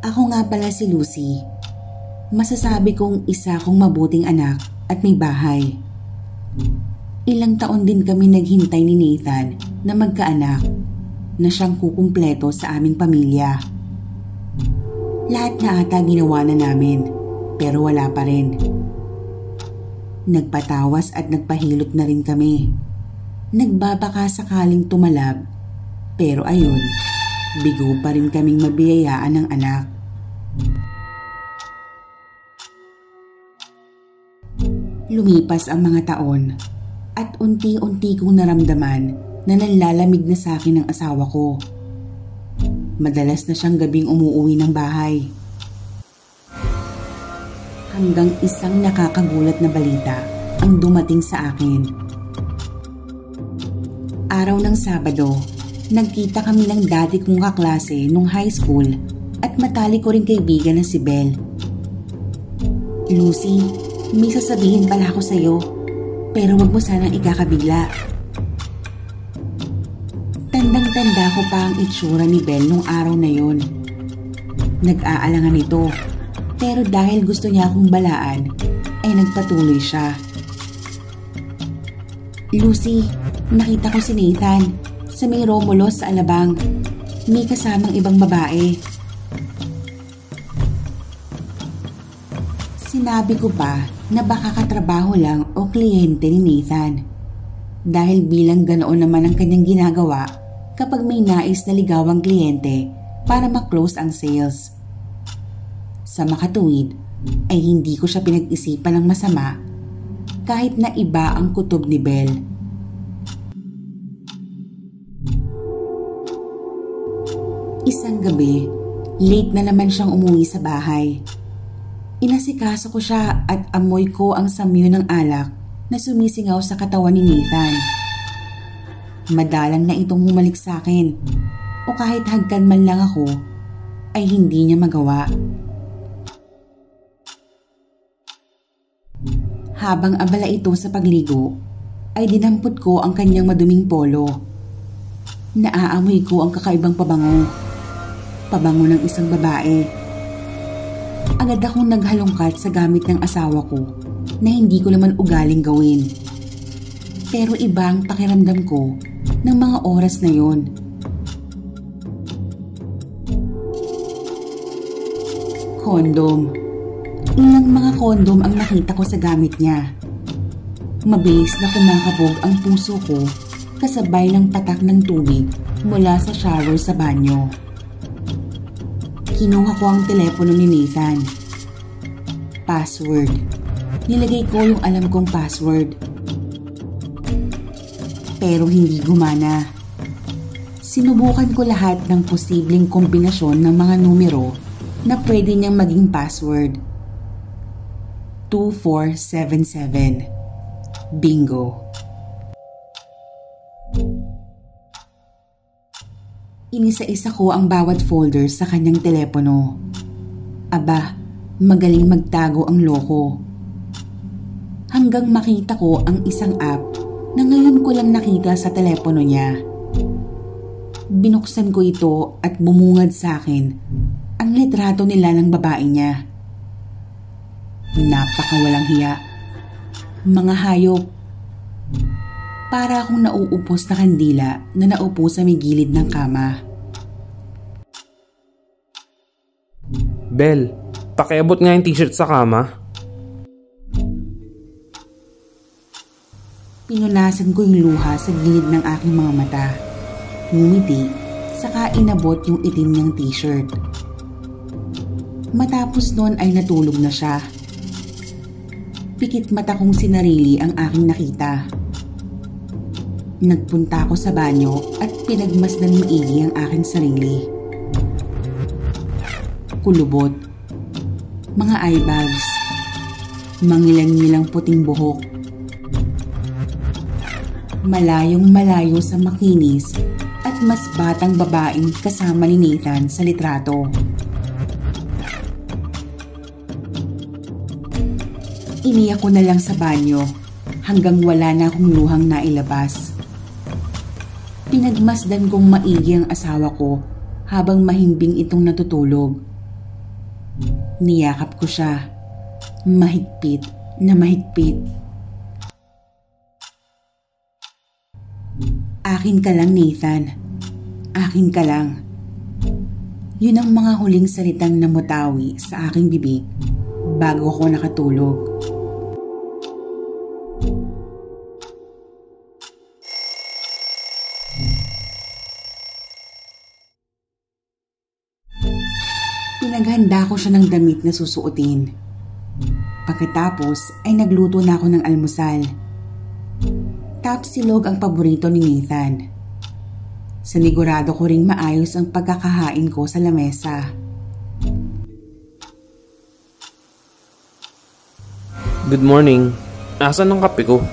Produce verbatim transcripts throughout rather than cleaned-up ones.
Ako nga pala si Lucy. Masasabi kong isa akong mabuting anak at may bahay. Ilang taon din kami naghintay ni Nathan na magkaanak na siyang kukumpleto sa aming pamilya. Lahat na ata ginawa na namin pero wala pa rin. Nagpatawas at nagpahilot na rin kami. Nagbabaka sakaling tumalab pero ayun, bigo pa rin kaming mabiyayaan ng anak. Lumipas ang mga taon at unti-unti kong naramdaman na nanlalamig na sa akin ang asawa ko. Madalas na siyang gabing umuuwi ng bahay. Hanggang isang nakakagulat na balita ang dumating sa akin. Araw ng Sabado, nagkita kami ng dati kong kaklase nung high school at matalik ko rin kaibigan na si Belle. Lucy, may sasabihin pala ako sa'yo, pero wag mo sanang ikakabigla. Tandang-tanda ko pa ang itsura ni Belle nung araw na yon. Nag-aalangan ito, pero dahil gusto niya akong balaan, ay nagpatuloy siya. Lucy, nakita ko si Nathan sa may Romulos sa Alabang. May kasamang ibang babae. Sinabi ko pa na baka katrabaho lang o kliyente ni Nathan. Dahil bilang ganoon naman ang kanyang ginagawa kapag may nais na ligawang kliyente para ma-close ang sales. Sa makatuwid ay hindi ko siya pinag-isipan ng masama kahit na iba ang kutob ni Belle. Isang gabi, late na naman siyang umuwi sa bahay. Inasikaso ko siya at amoy ko ang samyo ng alak na sumisingaw sa katawan ni Nathan. Madalang na itong humalik sa akin o kahit hagkan man lang ako ay hindi niya magawa. Habang abala ito sa pagligo ay dinampot ko ang kanyang maduming polo. Naaamoy ko ang kakaibang pabango. Pabango ng isang babae. Agad akong naghalongkat sa gamit ng asawa ko na hindi ko naman ugaling gawin. Pero iba ang pakiramdam ko ng mga oras na yon. Kondom. Ilang mga kondom ang nakita ko sa gamit niya. Mabilis na kumakabog ang puso ko kasabay ng patak ng tubig mula sa shower sa banyo. Kinuha ko ang telepono ni Nathan. Password. Nilagay ko yung alam kong password. Pero hindi gumana. Sinubukan ko lahat ng posibleng kombinasyon ng mga numero na pwede niyang maging password. two four seven seven. Bingo. Inisa-isa ko ang bawat folder sa kanyang telepono. Aba, magaling magtago ang loko. Hanggang makita ko ang isang app na ngayon ko lang nakita sa telepono niya. Binuksan ko ito at bumungad sa akin ang litrato nila ng babae niya. Napakawalang hiya. Mga hayop. Para akong nauupos na kandila na naupo sa may gilid ng kama. Belle, pakiabot nga yung t-shirt sa kama. Pinunasan ko yung luha sa gilid ng aking mga mata. Ngumiti, saka inabot yung itim niyang t-shirt. Matapos nun ay natulog na siya. Pikit mata kong sinarili ang aking nakita. Nagpunta ako sa banyo at pinagmasdan maigi ang aking sarili. Kulubot, mga eye bags, mangilang-ngilang puting buhok, malayong malayo sa makinis at mas batang babaeng kasama ni Nathan sa litrato. Iniyak ko na lang sa banyo hanggang wala na akong luhang nailabas. Pinagmasdan kong maigi ang asawa ko habang mahimbing itong natutulog. Niyakap ko siya. Mahigpit na mahigpit. Akin ka lang, Nathan. Akin ka lang. Yun ang mga huling salitang namutawi sa aking bibig bago ako nakatulog. Pinaghanda ko siya ng damit na susuotin. Pagkatapos ay nagluto na ako ng almusal. Tapsilog ang paborito ni Nathan. Sinigurado ko ring maayos ang pagkakahain ko sa lamesa. Good morning. Asan ang kape ko?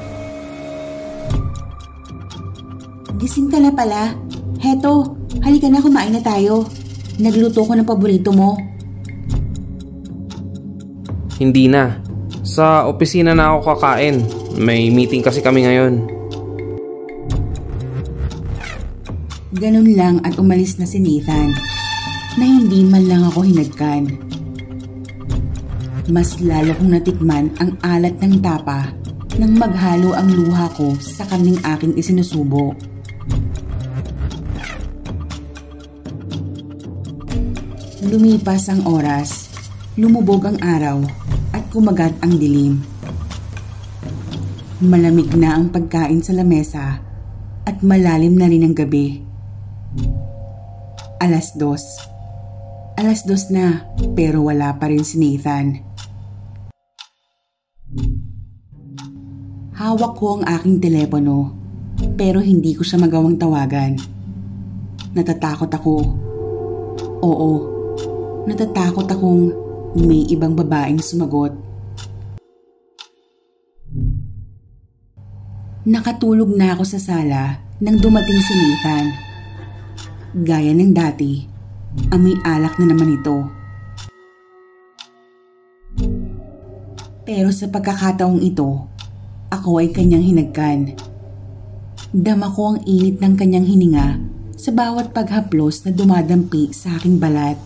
Gising ka na pala. Heto, halika na, kumain na tayo. Nagluto ko ng paborito mo. Hindi na. Sa opisina na ako kakain. May meeting kasi kami ngayon. Ganun lang at umalis na si Nathan na hindi man lang ako hinagkan. Mas lalo kong natikman ang alat ng tapa nang maghalo ang luha ko sa kaming aking isinusubo. Lumipas ang oras, lumubog ang araw at kumagat ang dilim. Malamig na ang pagkain sa lamesa at malalim na rin ang gabi. Alas dos. Alas dos na pero wala pa rin si Nathan. Hawak ko ang aking telepono pero hindi ko siya magawang tawagan. Natatakot ako. Oo, natatakot akong may ibang babaeng sumagot. Nakatulog na ako sa sala nang dumating si Nathan. Gaya ng dati, amoy alak na naman ito. Pero sa pagkakataong ito, ako ay kanyang hinagkan. Dama ko ang init ng kanyang hininga sa bawat paghaplos na dumadampi sa aking balat.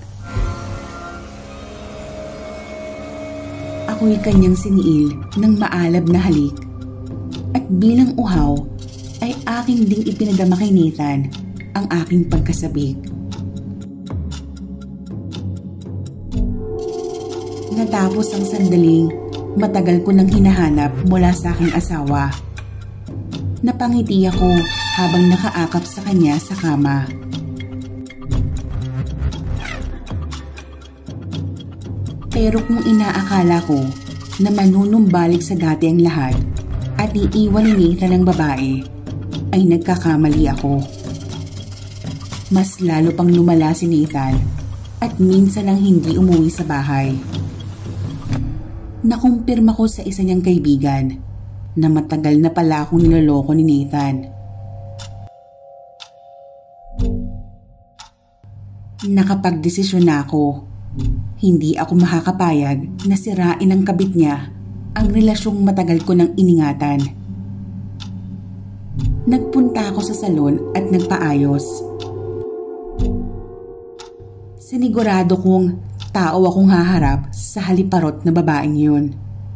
Ako'y kanyang siniil ng maalab na halik at bilang uhaw ay aking ding ipinadama kay Nathan ang aking pagkasabik. Natapos ang sandaling matagal ko nang hinahanap mula sa aking asawa. Napangiti ako habang nakaakap sa kanya sa kama. Pero kung inaakala ko na manunumbalik sa dati ang lahat at iiwan ni Nathan ang babae, ay nagkakamali ako. Mas lalo pang lumala si Nathan at minsan lang hindi umuwi sa bahay. Nakumpirma ko sa isa niyang kaibigan na matagal na pala akong niloloko ni Nathan. Nakapagdesisyon na ako. Hindi ako makakapayag na sirain ng kabit niya ang relasyong matagal ko nang iningatan. Nagpunta ako sa salon at nagpaayos. Sinigurado kong tao akong haharap sa haliparot na babaeng yun.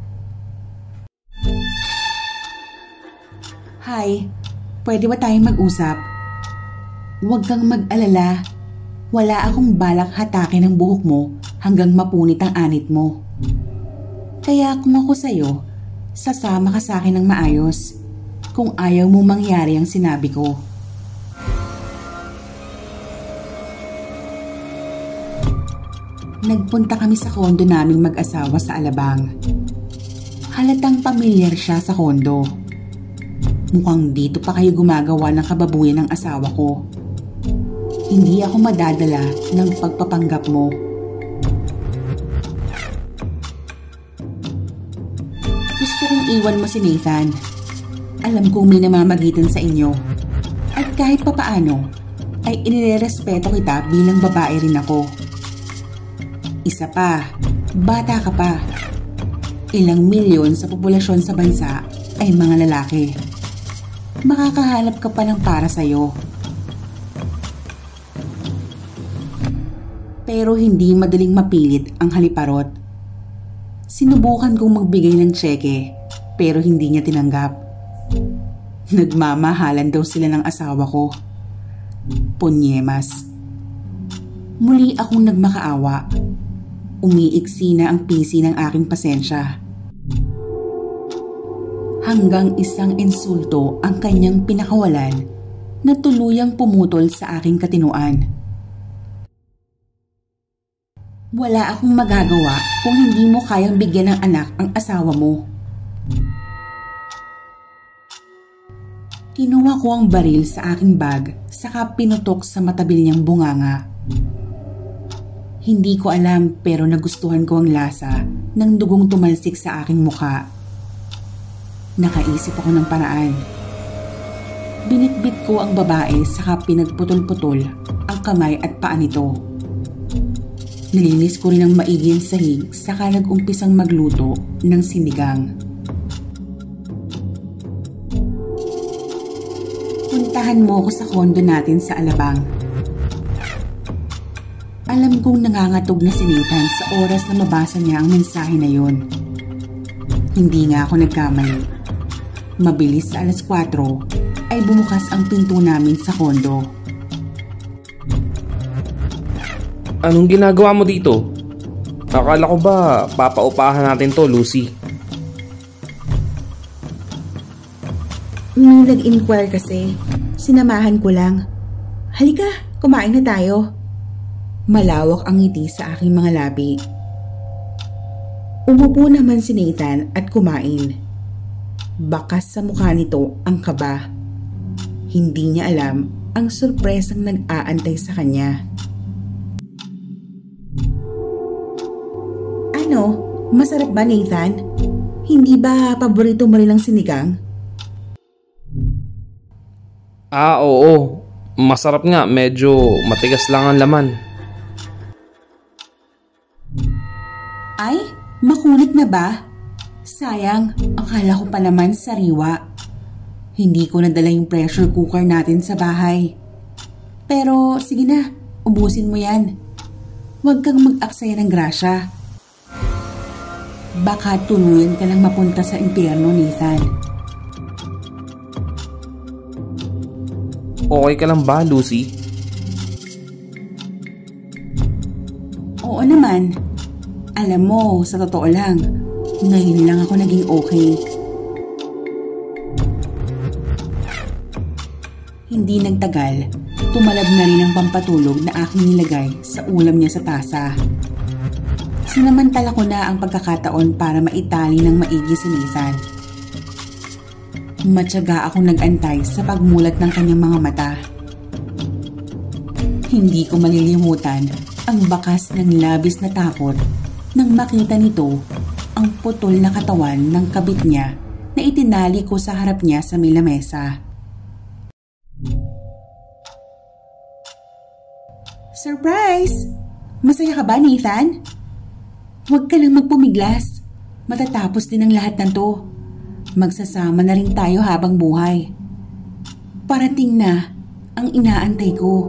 Hi, pwede ba tayong mag-usap? Huwag kang mag-alala. Wala akong balak hatakin ang buhok mo hanggang mapunit ang anit mo. Kaya kung ako sa'yo, sasama ka sa akin ng maayos kung ayaw mo mangyari ang sinabi ko. Nagpunta kami sa kondo naming mag-asawa sa Alabang. Halatang pamilyar siya sa kondo. Mukhang dito pa kayo gumagawa ng kababuyan ng asawa ko. Hindi ako madadala ng pagpapanggap mo. Gusto kong iwan mo si Nathan. Alam kong may namamagitan sa inyo. At kahit papaano, ay inirerespeto kita bilang babae rin ako. Isa pa, bata ka pa. Ilang milyon sa populasyon sa bansa ay mga lalaki. Makakahanap ka pa ng para sa'yo. Pero hindi madaling mapilit ang haliparot. Sinubukan kong magbigay ng tseke pero hindi niya tinanggap. Nagmamahalan daw sila ng asawa ko. Ponyemas. Muli akong nagmakaawa. Umiiksi na ang pisi ng aking pasensya. Hanggang isang insulto ang kanyang pinakawalan na tuluyang pumutol sa aking katinuan. Wala akong magagawa kung hindi mo kayang bigyan ng anak ang asawa mo. Kinuha ko ang baril sa aking bag saka pinutok sa matabil niyang bunganga. Hindi ko alam pero nagustuhan ko ang lasa ng dugong tumalsik sa aking mukha. Nakaisip ako ng paraan. Binitbit ko ang babae saka pinagputol-putol ang kamay at paa nito. Nilinis ko rin ang maigi ang sahig saka nag-umpisang magluto ng sinigang. Puntahan mo ako sa kondo natin sa Alabang. Alam kong nangangatog na si Nathan sa oras na mabasa niya ang mensahe na yun. Hindi nga ako nagkamali. Mabilis sa alas kwatro ay bumukas ang pinto namin sa kondo. Anong ginagawa mo dito? Akala ko ba papaupahan natin to, Lucy? May nag-inquire kasi. Sinamahan ko lang. Halika, kumain na tayo. Malawak ang ngiti sa aking mga labi. Umupo naman si Nathan at kumain. Bakas sa mukha nito ang kaba. Hindi niya alam ang sorpresang nag-aantay sa kanya. Ano? Masarap ba, Nathan? Hindi ba paborito mo rin ang sinigang? Ah, oo. Masarap nga. Medyo matigas lang ang laman. Ay, makunit na ba? Sayang, akala ko pa naman sariwa. Hindi ko nadala yung pressure cooker natin sa bahay. Pero sige na, ubusin mo yan. Huwag kang mag-aksaya ng grasya. Baka tuluyan ka lang mapunta sa impyerno, Nathan. Okay ka lang ba, Lucy? Oo naman. Alam mo, sa totoo lang, ngayon lang ako naging okay. Hindi nagtagal, tumalab na rin ang pampatulog na aking nilagay sa ulam niya sa tasa. Sinamantala ko na ang pagkakataon para maitali ng maigi si Nathan. Matyaga akong nag-antay sa pagmulat ng kanyang mga mata. Hindi ko malilimutan ang bakas ng labis na takot nang makita nito ang putol na katawan ng kabit niya na itinali ko sa harap niya sa may lamesa. Surprise! Masaya ka ba, Nathan? Huwag ka lang magpumiglas. Matatapos din ang lahat ng to. Magsasama na rin tayo habang buhay. Parating na ang inaantay ko.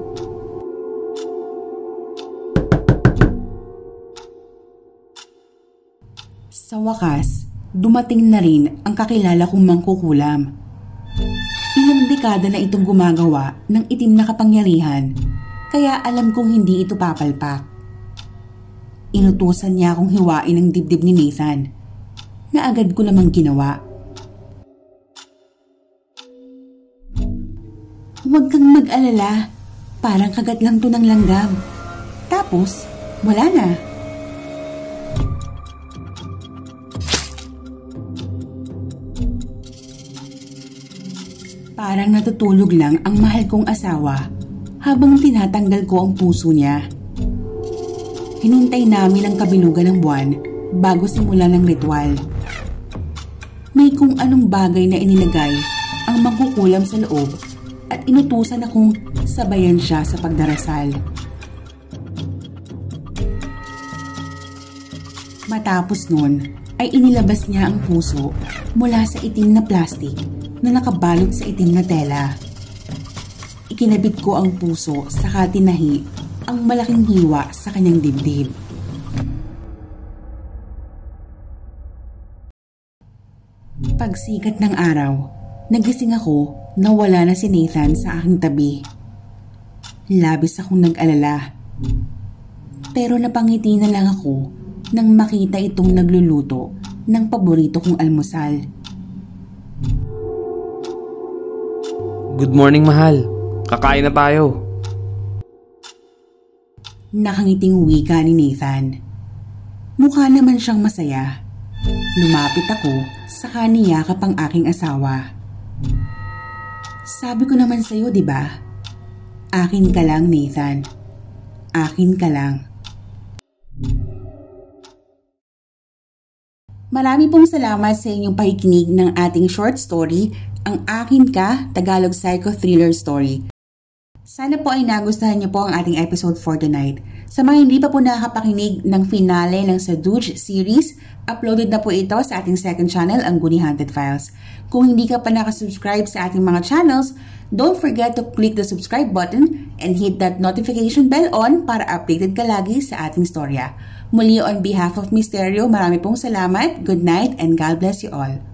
Sa wakas, dumating na rin ang kakilala kong mangkukulam. Ilang dekada na itong gumagawa ng itim na kapangyarihan, kaya alam kong hindi ito papalpak. Inutusan niya akong hiwain ang dibdib ni Nathan, na agad ko namang ginawa. Huwag kang mag-alala, parang kagat lang to ng langgam. Tapos, wala na. Parang natutulog lang ang mahal kong asawa habang tinatanggal ko ang puso niya. Hinintay namin ang kabilugan ng buwan bago simulan ng ritual. May kung anong bagay na inilagay ang mangkukulam sa loob at inutusan akong sabayan siya sa pagdarasal. Matapos nun ay inilabas niya ang puso mula sa itim na plastik na nakabalot sa itim na tela. Ikinabit ko ang puso saka tinahi ang malaking hiwa sa kanyang dibdib. Pagsikat ng araw, nagising ako na wala na si Nathan sa aking tabi. Labis akong nag-alala. Pero napangiti na lang ako nang makita itong nagluluto ng paborito kong almusal. Good morning, mahal. Kakain na tayo. Nakangiting wika ni Nathan. Mukha naman siyang masaya. Lumapit ako sa kaniyakap ang aking asawa. Sabi ko naman sa'yo, di ba? Akin ka lang, Nathan. Akin ka lang. Marami pong salamat sa inyong pakikinig ng ating short story, ang Akin Ka, Tagalog Psycho Thriller Story. Sana po ay nagustuhan niyo po ang ating episode for tonight. Sa mga hindi pa po nakakapakinig ng finale ng Saduj series, uploaded na po ito sa ating second channel, ang Guni Haunted Files. Kung hindi ka pa nakasubscribe sa ating mga channels, don't forget to click the subscribe button and hit that notification bell on para updated ka lagi sa ating storya. Muli on behalf of Mysterio, marami pong salamat, good night, and God bless you all.